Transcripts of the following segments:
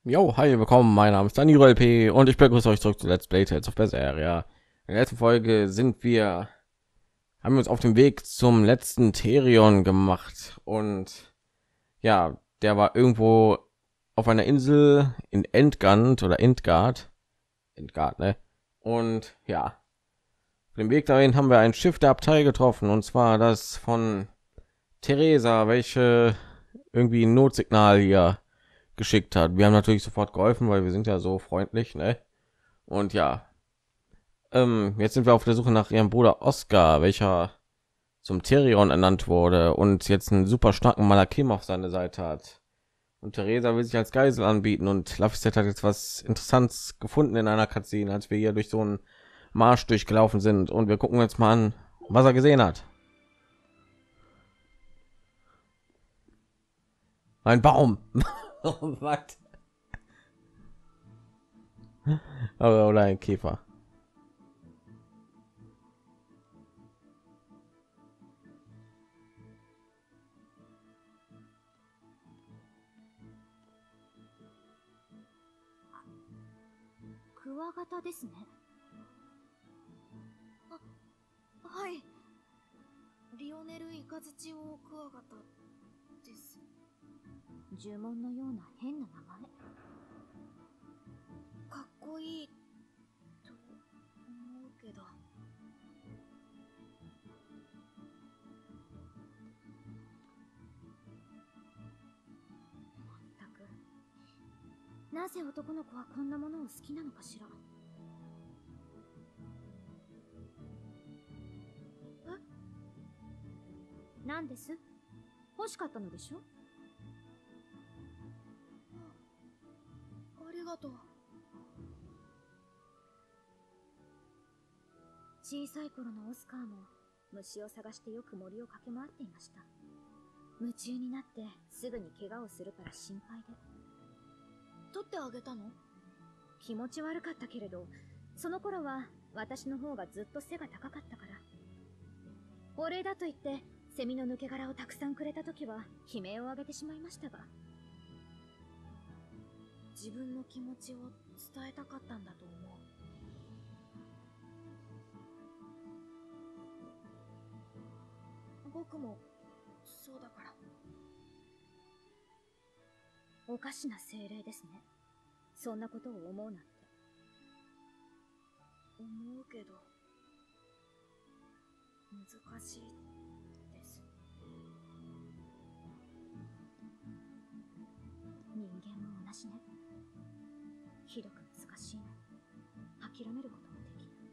Jo, hi, willkommen. Mein Name ist Danilo LP und ich begrüße euch zurück zu Let's Play Tales of Berseria. In der letzten Folge haben wir uns auf den Weg zum letzten Therion gemacht und ja, der war irgendwo auf einer Insel in Endgard, ne? Und ja, auf dem Weg dahin haben wir ein Schiff der Abtei getroffen und zwar das von Theresa, welche irgendwie ein Notsignal hier geschickt hat. Wir haben natürlich sofort geholfen, weil wir sind ja so freundlich, ne? Und ja, jetzt sind wir auf der Suche nach ihrem Bruder Oscar, welcher zum Therion ernannt wurde und jetzt einen super starken Malakim auf seine Seite hat. Und Theresa will sich als Geisel anbieten und Laphicet hat jetzt was Interessantes gefunden in einer Cutscene, als wir hier durch so einen Marsch durchgelaufen sind. Und wir gucken uns mal an, was er gesehen hat. Ein Baum. Oh, was? Oder ein Käfer. はい。リオネルイカズチオオクワガタです。呪文のような変な名前。かっこいいと思うけど。まったく。なぜ男の子はこんなものを好きなのかしら。なんです？欲しかったのでしょ？ありがとう。小さい頃のオスカーも虫を探してよく森を駆け回っていました。夢中になってすぐに怪我をするから心配で。取ってあげたの？気持ち悪かったけれど、その頃は私の方がずっと背が高かったから。お礼だと言ってセミの抜け殻をたくさんくれた時は悲鳴を上げてしまいましたが、自分の気持ちを伝えたかったんだと思う。僕もそうだから。おかしな精霊ですね。そんなことを思うなんて。思うけど難しいです。人間も同じね。ひどく難しいの。諦めることもできない。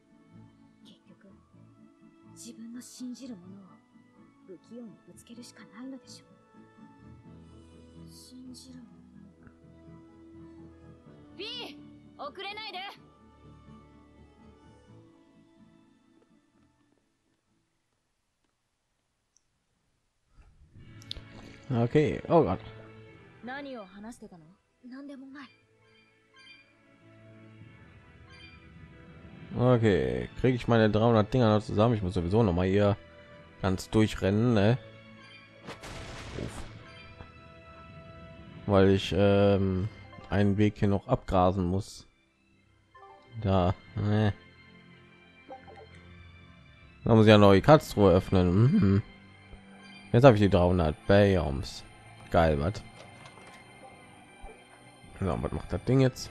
結局自分の信じるものを不器用にぶつけるしかないのでしょう。信じるもの。ピー、遅れないで。 Okay, oh Gott. 何を話してたの？なんでもない。 Okay, kriege ich meine 300 Dinger noch zusammen? Ich muss sowieso noch mal hier ganz durchrennen, ne? Uff. Weil ich einen Weg hier noch abgrasen muss. Da, ne? Da muss ich ja neue Karlsruhe öffnen. Mhm. Jetzt habe ich die 300 Biomes. Geil, was? Ja, was macht das Ding jetzt?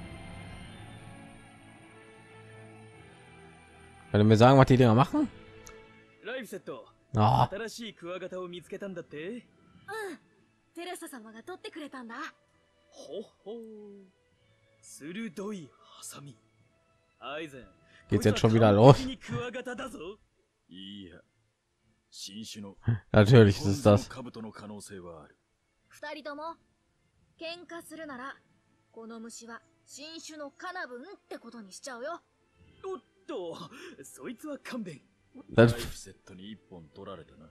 Wenn du mir sagen, was die Dinger machen? ライフセット、 Ah, 新しいクワガタを見つけたんだって。 うん。テレサ様が取ってくれたんだ。 ほほう。鋭いハサミ。アイゼン。 geht's jetzt schon wieder los? クワガタだぞ。いや、新種の Natürlich ist es das. 兜の可能性はある。 二人とも喧嘩するなら、この虫は新種のカナブンってことにしちゃうよ。 おっと、そいつは勘弁。 Das ライフセットに一本取られたな。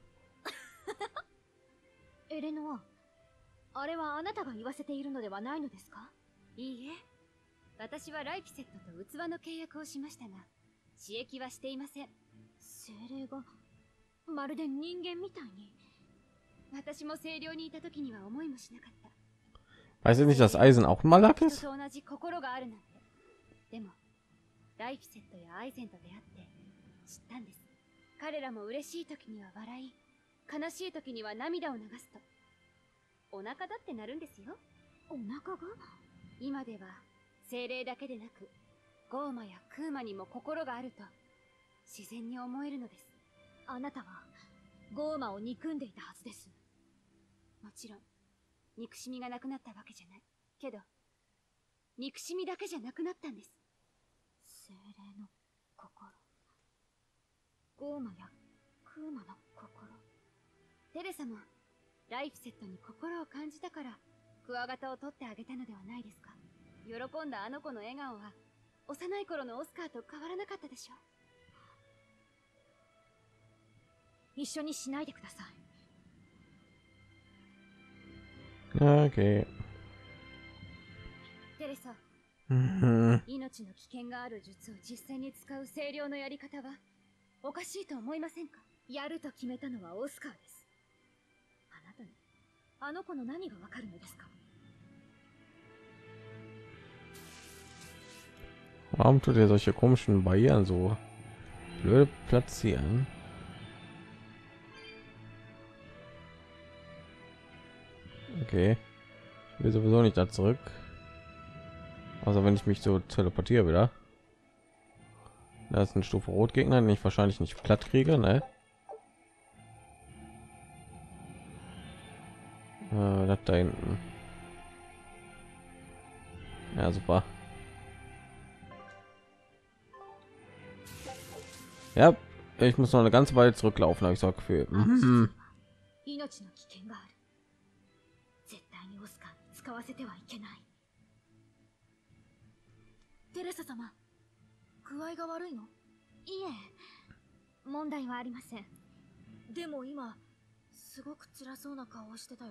エレノア、あれはあなたが言わせているのではないのですか？いいえ、私はライフセットと器の契約をしましたが、刺激はしていません。精霊がまるで人間みたいに。私も清涼にいた時には思いもしなかった。 Weißt du nicht, dass Eisen auch ein Malak 人 ist? と同じ心があるなんて。でもライフセットやアイゼンと出会って知ったんです。彼らも嬉しい時には笑い、悲しい時には涙を流すとお腹だってなるんですよ。お腹が？今では精霊だけでなくゴーマやクーマにも心があると自然に思えるのです。あなたはゴーマを憎んでいたはずです。もちろん憎しみがなくなったわけじゃない。けど憎しみだけじゃなくなったんです。精霊の心、ゴーマやクーマの心。テレサもライフセットに心を感じたからクワガタを取ってあげたのではないですか。喜んだあの子の笑顔は幼い頃のオスカーと変わらなかったでしょう。一緒にしないでください。 Okay. テレサ、 Mhm. 命の危険がある術を実践に使う清涼のやり方はおかしいと思いませんか。やると決めたのはオスカーです。あなたにあの子の何がわかるのですか。 Warum tut er solche komischen Barrieren so blöd platzieren? Okay, ich will sowieso nicht da zurück. Also wenn ich mich so teleportiere wieder. Da ist ein Stufe Rot Gegner, den ich wahrscheinlich nicht platt kriege, ne? Das da hinten. Ja, super. Ja, ich muss noch eine ganze Weile zurücklaufen, habe ich so Gefühl. Mhm. 命の危険がある。絶対にオスカーに使わせてはいけない。テレサ様、具合が悪いの？いえ、問題はありません。でも今すごく辛そうな顔をしてたよ。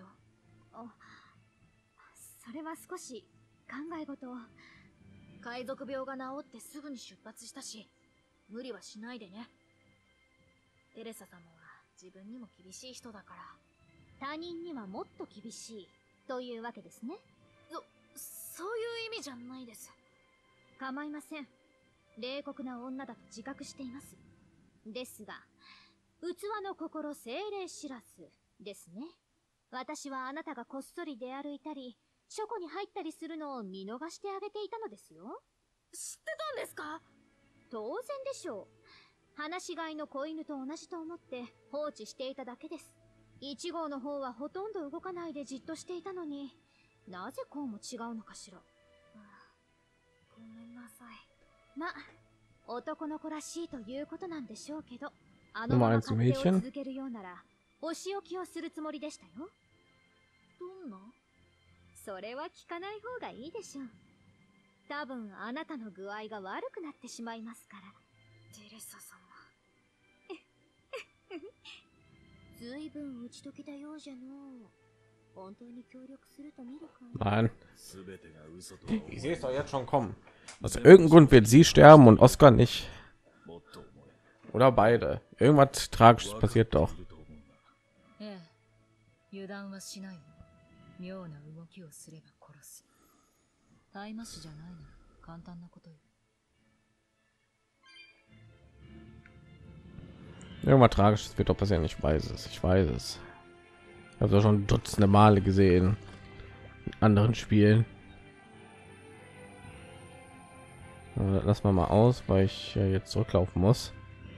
それは少し考え事を。海賊病が治ってすぐに出発したし、無理はしないでね。テレサ様は自分にも厳しい人だから。他人にはもっと厳しいというわけですね。そういう意味じゃないです。構いません。冷酷な女だと自覚しています。ですが、器の心精霊知らずですね。私はあなたがこっそり出歩いたり書庫に入ったりするのを見逃してあげていたのですよ。知ってたんですか？当然でしょう。放し飼いの子犬と同じと思って放置していただけです。1号の方はほとんど動かないでじっとしていたのに、なぜこうも違うのかしら。ごめんなさい。ま、男の子らしいということなんでしょうけど、あのまま勝手を続けるようならお仕置きをするつもりでしたよ。どんな？それは聞かない方がいいでしょう。多分あなたの具合が悪くなってしまいますから。テレサ様。ずいぶん打ち解けたようじゃの。本当に協力すると見るか。 Nein, ich sehe es doch jetzt schon kommen. Aus irgendeinem Grund wird sie sterben und Oscar nicht. Oder beide. Irgendwas Tragisches passiert doch. 油断はしないわ。妙な動きをすれば殺す。大麻師じゃないなら簡単なことよ。 Irgendwas Tragisches wird doch passieren. Ich weiß es. Ich weiß es. Ich habe es schon dutzende Male gesehen in anderen Spielen. Lass mal aus, weil ich jetzt zurücklaufen muss.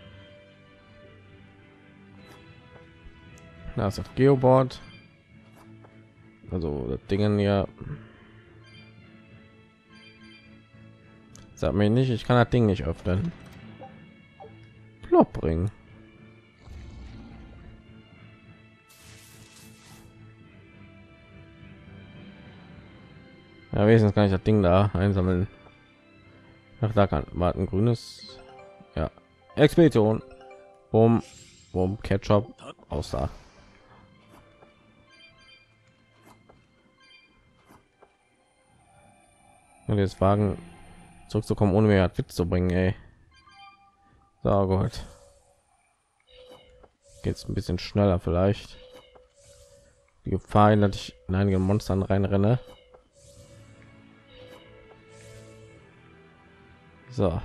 Da ist das Geoboard. Also das Ding hier. Sag mir nicht, ich kann das Ding nicht öffnen. Plop bringen. Ja, wenigstens kann ich das Ding da einsammeln. Ach, da kann warten, grünes. Ja, Expedition. Boom, boom, Ketchup aus da. Und jetzt wagen zurückzukommen, ohne mir Witz zu bringen, ey. So gut. Geht's ein bisschen schneller vielleicht. Die Gefahr, dass ich in einige Monstern reinrenne. So.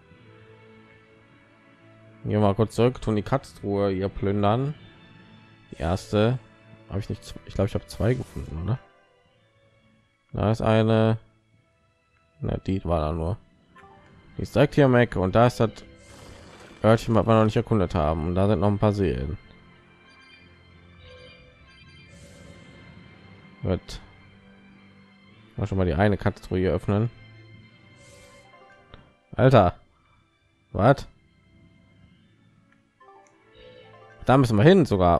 Hier mal kurz zurück, tun die Katztruhe hier plündern. Die erste habe ich nicht. Ich glaube, ich habe 2 gefunden, oder? Da ist eine. Na, die war da nur. Die ist direkt hier im Eck und da ist das Örtchen, was wir noch nicht erkundet haben. Und da sind noch ein paar Seelen. Wird mal schon mal die eine Katztruhe öffnen. Alter, was? Da müssen wir hin sogar.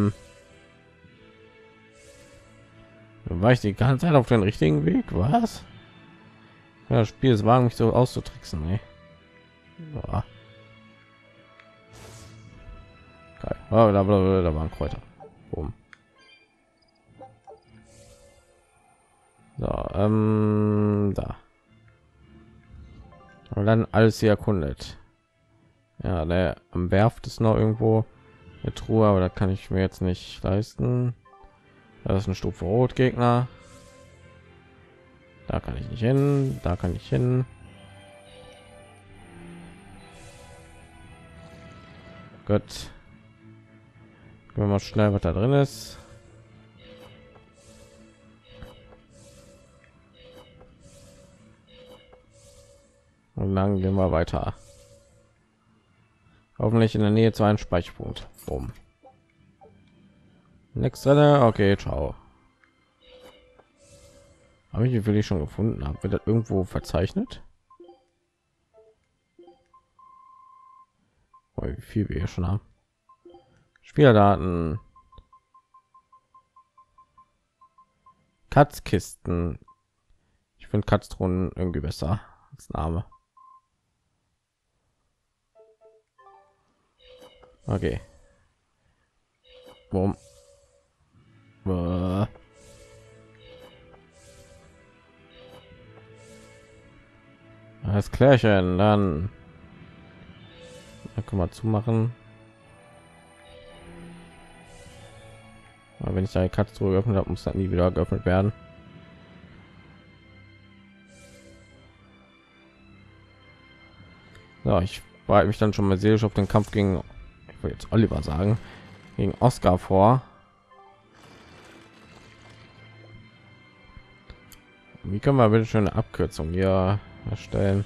War ich die ganze Zeit auf den richtigen Weg? Was? Ja, das Spiel ist wagen, mich so auszutricksen. Ey. Ja. Geil. Oh, da waren Kräuter. Boom. So, da. Und dann alles hier erkundet. Ja, der am Werft ist noch irgendwo eine Truhe, aber da kann ich mir jetzt nicht leisten. Das ist ein Stufe Rot Gegner. Da kann ich nicht hin, da kann ich hin. Gut. Gucken wir mal schnell, was da drin ist. Und dann gehen wir weiter. Hoffentlich in der Nähe zu einem Speicherpunkt. Boom. Next drin. Okay, ciao. Habe ich, wie viel ich schon gefunden habe, wird das irgendwo verzeichnet? Oh, wie viel wir hier schon haben. Spielerdaten. Katzkisten. Ich finde Katztruhen irgendwie besser als Name. Okay. Boom. Das Klärchen, dann können wir zumachen. Aber wenn ich eine Katze geöffnet habe, muss das nie wieder geöffnet werden. So, ich bereite mich dann schon mal seelisch auf den Kampf gegen, ich will jetzt Oliver sagen, gegen Oscar vor. Wie können wir bitte schön eine Abkürzung hier erstellen?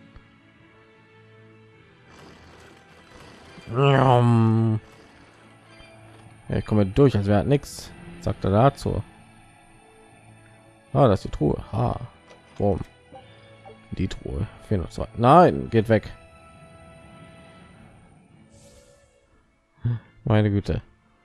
Ja, ich komme durch, als wäre nichts. Sagt er dazu. Ah, das ist die Truhe. Ah, boom. Die Truhe. 402. Nein, geht weg. Meine Güte.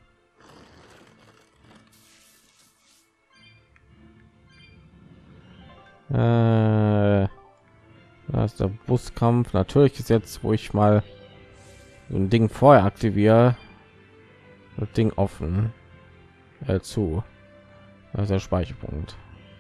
Da ist der Buskampf. Natürlich ist jetzt, wo ich mal so ein Ding vorher aktiviere, das Ding offen zu. Das ist der Speicherpunkt.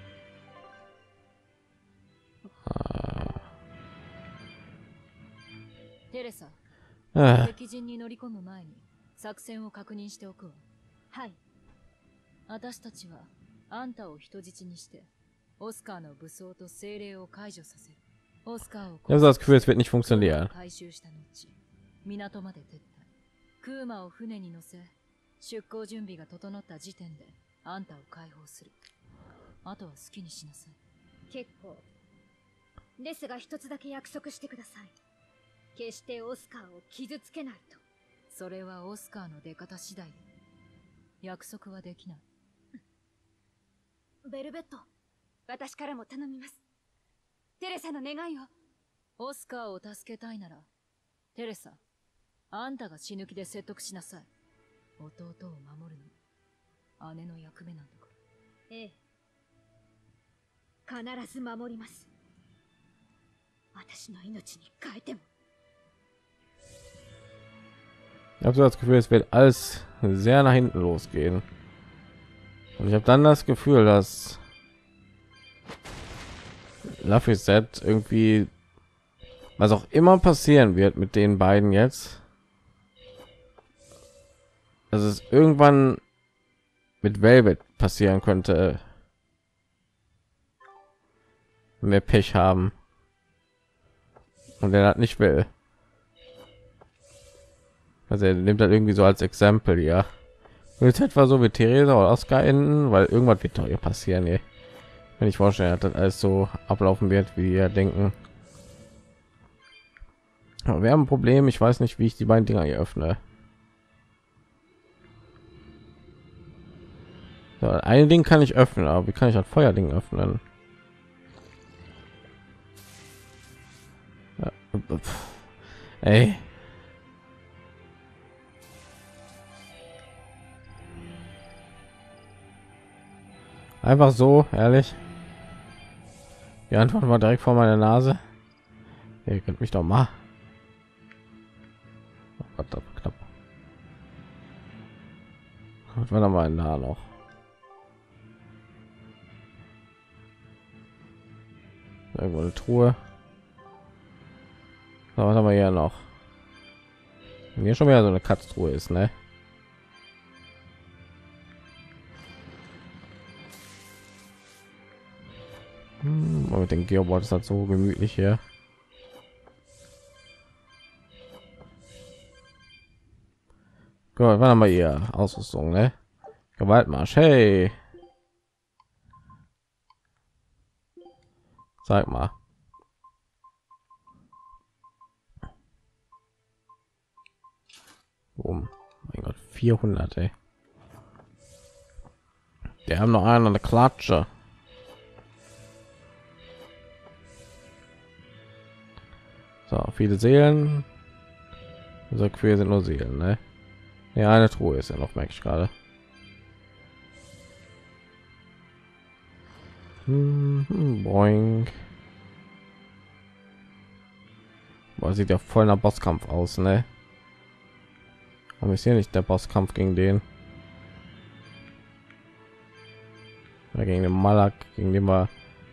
テレサ、敵陣に乗り込む前に作戦を確認しておくわ。 はい。 私たちはあんたを人質にしてオスカーの武装と精霊を解除させる。オスカーを Ich habe das Gefühl, es wird nicht funktionieren. 回収した後、港まで撤退。クーマを船に乗せ、出港準備が整った時点であんたを解放する。あとは好きにしなさい。 結構。ですが一つだけ約束してください。決してオスカーを傷つけないと。 それはオスカーの出方次第よ。約束はできない。 ベルベット、私からも頼みます。テレサの願いを。 オスカーを助けたいなら、テレサ、あんたが死ぬ気で説得しなさい。弟を守るの、姉の役目なんだから。 ええ。必ず守ります。私の命に変えても。 Ich habe so das Gefühl, es wird alles sehr nach hinten losgehen. Und ich habe dann das Gefühl, dass Laphicet irgendwie, was auch immer passieren wird mit den beiden jetzt, dass es irgendwann mit Velvet passieren könnte, wenn wir Pech haben. und der das nicht will. Also er nimmt das irgendwie so als Exempel, ja. Wird etwa so wie Theresa oder Oscar enden, weil irgendwas wird doch hier passieren, ey. Wenn ich vorstelle, dass das alles so ablaufen wird, wie wir denken. Aber wir haben ein Problem. Ich weiß nicht, wie ich die beiden Dinger hier öffne. So, ein Ding kann ich öffnen, aber wie kann ich das Feuerding öffnen? Ja, ey. Einfach so, ehrlich. Die Antwort war direkt vor meiner Nase. Ihr könnt mich doch mal. Oh Gott, das war knapp. Was war da mal da noch? Irgendwo eine Truhe. So, was haben wir hier noch? Wenn hier schon wieder so eine Katztruhe ist, ne? Mit dem Gearboard ist halt so gemütlich hier. Gut, wann haben wir hier Ausrüstung, ne? Gewaltmarsch, hey. Sag mal. Mein Gott, 400, ey. Wir haben noch einen an der Klatsche. So, viele Seelen. So quer sind nur Seelen, ne? Ja, eine Truhe ist ja noch, merke ich gerade. Boing. Boah, sieht ja voll nach Bosskampf aus, ne? Aber ist hier nicht der Bosskampf gegen den? Ja, gegen den Malak, gegen den wir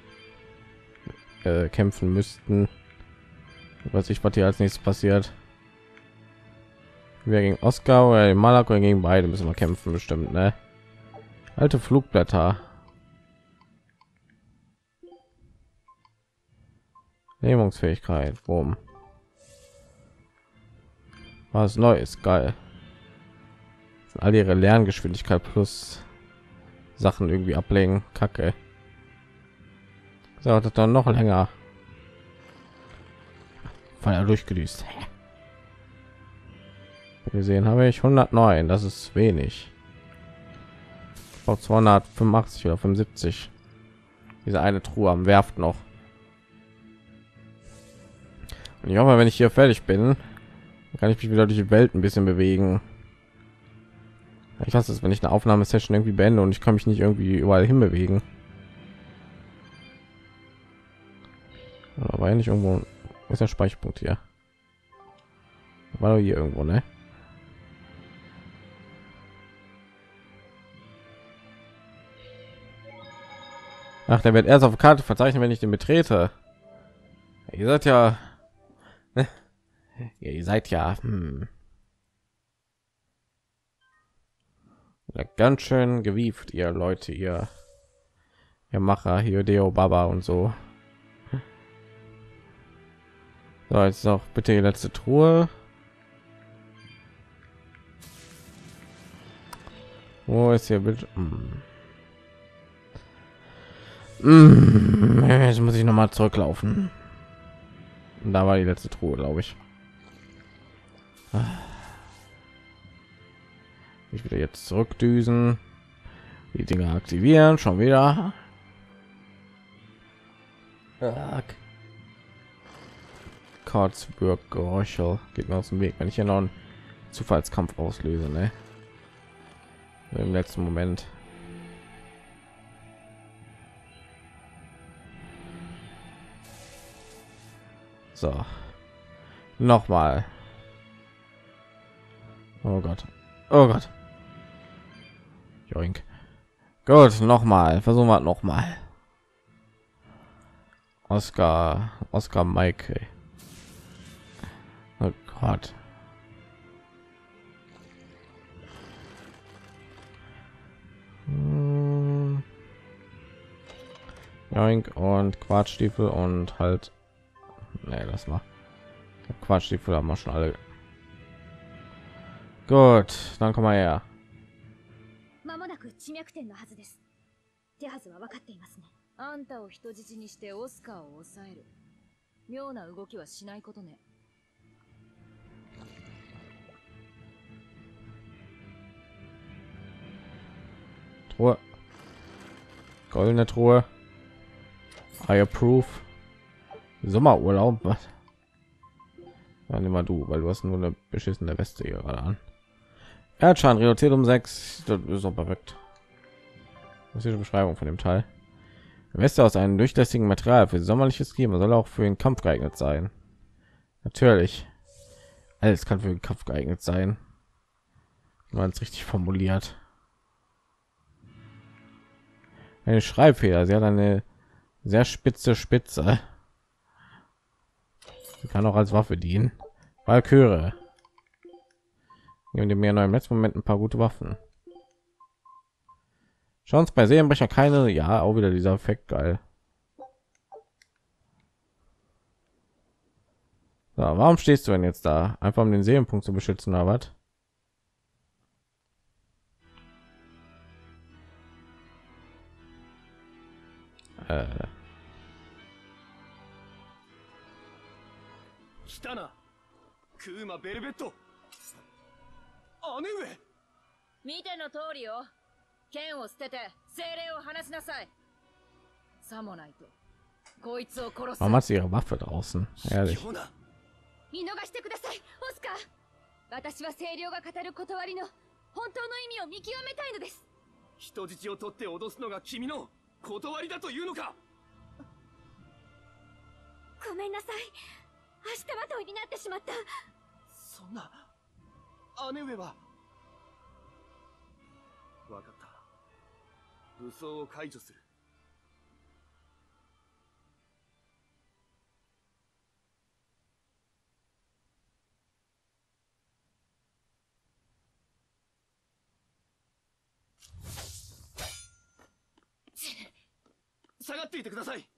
kämpfen müssten. Weiß ich, was hier als nächstes passiert. Wir gegen Oscar oder Malak oder gegen beide müssen wir kämpfen, bestimmt, ne? Alte Flugblätter. Lähmungsfähigkeit. Boom. Was Neues, geil. All ihre Lerngeschwindigkeit plus Sachen irgendwie ablegen. Kacke. So, das dann noch länger. Weil er durchgedüst. Gesehen habe ich 109. Das ist wenig. Ich brauche 285 oder 75. Diese eine Truhe am Werft noch. Und ich hoffe, wenn ich hier fertig bin, kann ich mich wieder durch die Welt ein bisschen bewegen. Ich hasse es, wenn ich eine Aufnahmesession irgendwie beende und ich kann mich nicht irgendwie überall hin bewegen. Aber nicht irgendwo ist der Speicherpunkt hier. War hier irgendwo, ne? Ach, der wird erst auf der Karte verzeichnen, wenn ich den betrete. Ihr seid ja, ne? Ja, ihr seid ja, ja ganz schön gewieft, ihr Leute, ihr Macher, hier Deo Baba und so. So, jetzt noch bitte die letzte Truhe. Wo ist hier bitte? Jetzt muss ich noch mal zurücklaufen. Und da war die letzte Truhe, glaube ich. Ich will jetzt zurückdüsen, die Dinge aktivieren, schon wieder. Kartsburg Geräusche geht mir aus dem Weg, wenn ich hier noch einen Zufallskampf auslöse, ne? Im letzten Moment. So, noch mal. Oh Gott, oh Gott. Joink. Gut, noch mal. Versuchen wir noch mal. Oscar Mike. Oh Gott. Joink und Quarzstiefel und halt. Nee, das mal. Quatsch, die Füller haben wir schon alle. Gut, dann komm mal her. 間もなく地脈点のはずです。手はずは分かっていますね。 あんたを人質にしてオスカーを抑える。妙な動きはしないことね。 Truhe. Goldene Truhe. I approve. Sommerurlaub, was? Dann immer du, weil du hast nur eine beschissene Weste hier gerade an. Erdschaden reduziert um 6. Das ist auch perfekt. Das ist die Beschreibung von dem Teil. Weste aus einem durchlässigen Material für sommerliches Klima soll auch für den Kampf geeignet sein. Natürlich. Alles kann für den Kampf geeignet sein. Wenn man es richtig formuliert. Eine Schreibfeder. Sie hat eine sehr spitze Spitze. Sie kann auch als Waffe dienen. Walküre. Nehmen mir im letzten Moment ein paar gute Waffen. Schauen uns bei Seelenbrecher keine. Ja, auch wieder dieser Effekt, geil. So, warum stehst du denn jetzt da? Einfach um den Seelenpunkt zu beschützen, oder was? Kitana, Kuma Velvet. 姉上。 見ての通りよ。剣を捨てて精霊を離しなさい。さもないとこいつを殺す。 Warum hat sie ihre Waffe draußen? Ehrlich. 見逃してください、オスカー。私は精霊が語る断りの本当の意味を見極めたいのです。 人質を取って脅すのが君の断りだというのか。 ごめんなさい。明日まといになってしまった。 そんな。姉上は。分かった。武装を解除する。下がっていてください。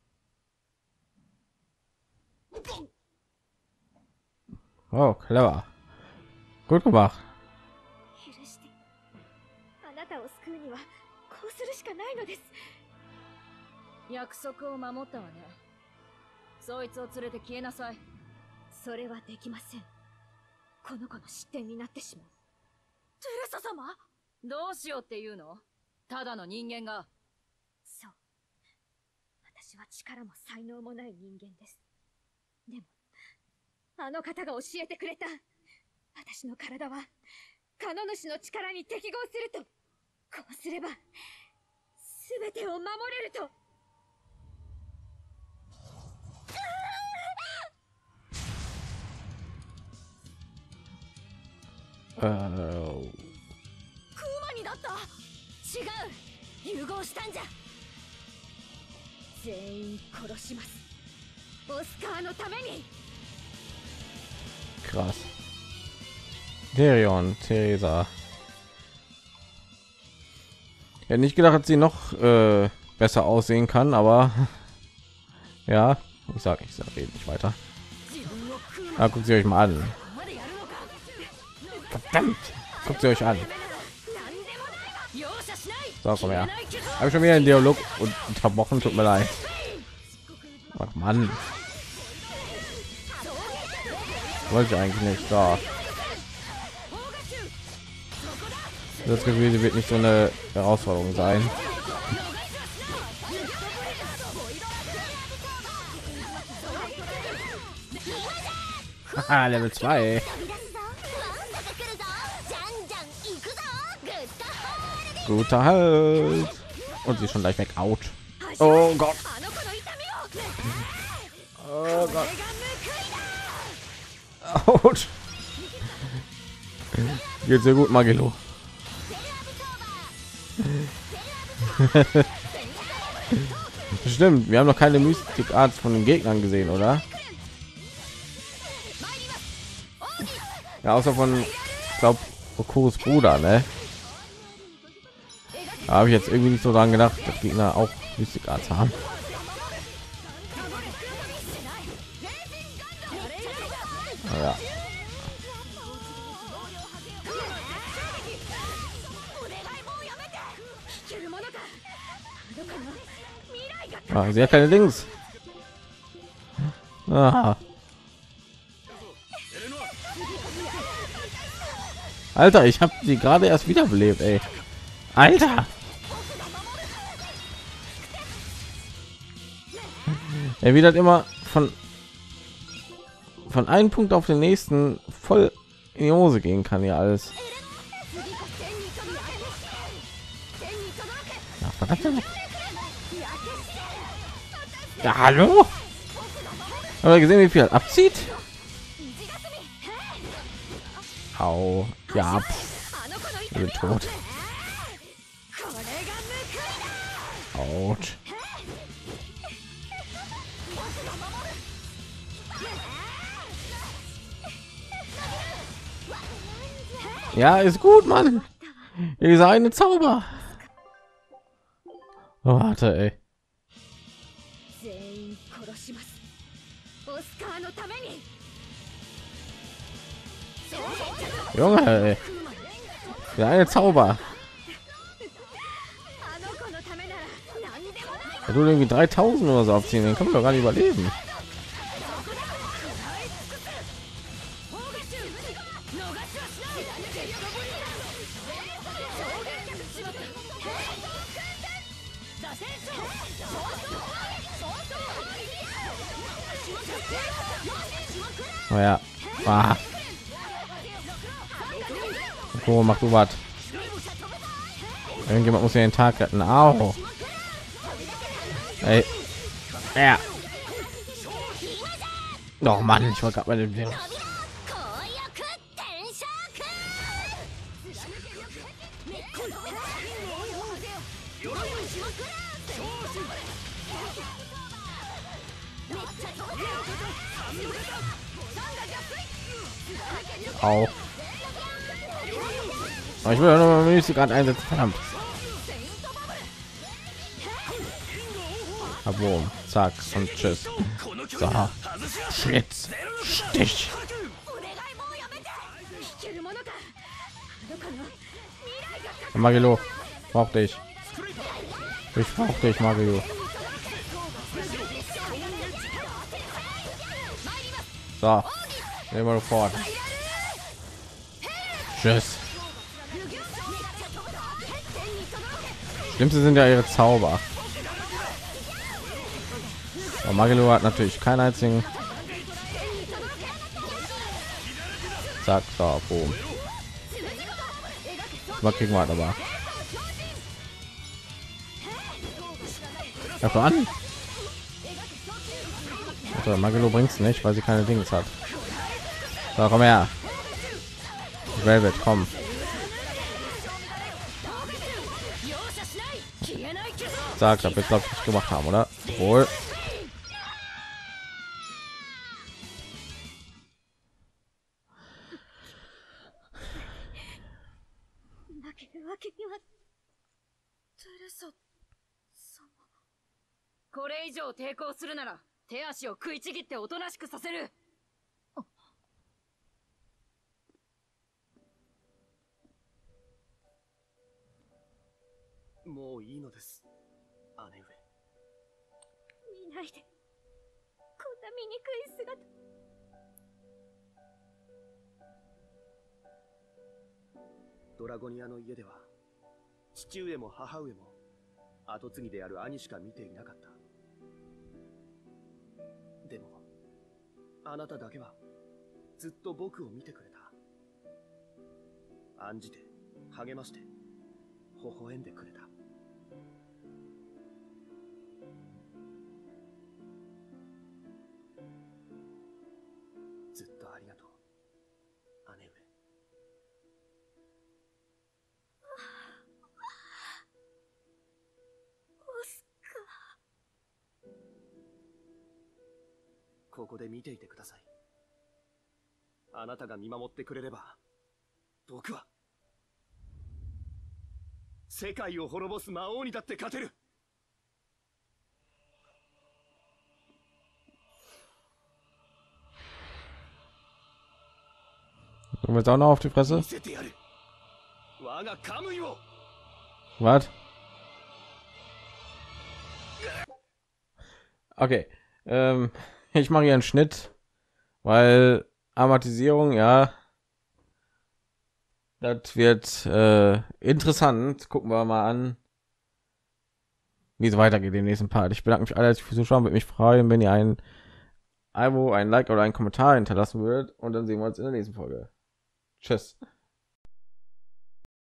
Oh, clever. Gut gemacht. 許して。あなたを救うにはこうするしかないのです。 約束を守ったわね。そいつを連れて消えなさい。 それはできません。この子の失点になってしまう。テレサ様？ どうしようっていうの？ただの人間が。 そう。私は力も才能もない人間です。でも、あの方が教えてくれた。私の体は、カノ主の力に適合すると。こうすれば、すべてを守れると。クーマになった。違う。融合したんじゃ。全員殺します。オスカーのために。 Krass. Derion, Theresa. Ich hätte nicht gedacht, dass sie noch besser aussehen kann, aber ja, ich sag rede nicht weiter. Ja, guckt sie euch mal an. Verdammt, guckt sie euch an. So, komm her. Habe ich schon wieder einen Dialog unterbrochen, tut mir leid. Ach Mann. Wollte ich eigentlich nicht. So. Das Gefühl, sie wird nicht so eine Herausforderung sein. Haha, Level 2. Guter Halt. Und sie ist schon gleich weg. Out. Oh Gott. Oh Gott. Out. Geht sehr gut, Magelo. Stimmt, wir haben noch keine Mystik-Art von den Gegnern gesehen, oder? Ja, außer von, ich glaube, Okuros Bruder, ne? Da habe ich jetzt irgendwie nicht so dran gedacht, dass Gegner auch Mystik-Art haben. Ja. Ah, sie hat keine Dings. Ah. Alter, ich habe die gerade erst wiederbelebt, ey. Alter. Er wird immer von einem Punkt auf den nächsten voll in die Hose gehen kann, ja alles. Ach, verdammt. Ja, hallo? Aber gesehen, wie viel er abzieht? Au. Ja. Ich bin tot. Autsch. Ja, ist gut, Mann. Dieser eine Zauber. Oh, warte, ey. Junge, ey. Der eine Zauber. Er tut irgendwie 3000 oder so abziehen, den kann man doch gar nicht überleben. Oh ja. Ah. Oh, mach du was. Irgendjemand muss ja den Tag retten. Au. Ey. Ja. Doch, Mann, ich war gerade bei dem Ding. Au. Aber ich will noch mal Musik gerade einsetzen. Verdammt. Boom. Zack und tschüss. So. Schlitz. Stich. Magelo. Brauch dich. Ich brauch dich, Magelo. So. Nehmen wir fort. Tschüss. Schlimmste sind ja ihre Zauber. Aber Magelo hat natürlich keinen einzigen. Zack, so, boom. Mal kriegen wir aber. Ja, an. Also, Magelo bringt's nicht, weil sie keine Dings hat. So, komm her. Velvet, komm. Sag, das wird glaube ich nicht gemacht haben, oder? Wohl. もういいのです、姉上。 見ないで。こんな醜い姿。 ドラゴニアの家では父上も母上も跡継ぎである兄しか見ていなかった。でもあなただけはずっと僕を見てくれた。案じて励まして微笑んでくれた。ずっとありがとう、姉上。 オスカ。 ここで見ていてください。あなたが見守ってくれれば、僕は世界を滅ぼす魔王にだって勝てる。 Kommen wir jetzt auch noch auf die Fresse? 見せてやる。我がカムイを。 Was? Okay. Ich mache hier einen Schnitt, weil Amortisierung, ja, das wird interessant. Gucken wir mal an, wie es weitergeht im nächsten Part. Ich bedanke mich alle fürs Zuschauen. Würde mich freuen, wenn ihr ein Abo, ein Like oder einen Kommentar hinterlassen würdet. Und dann sehen wir uns in der nächsten Folge. Tschüss.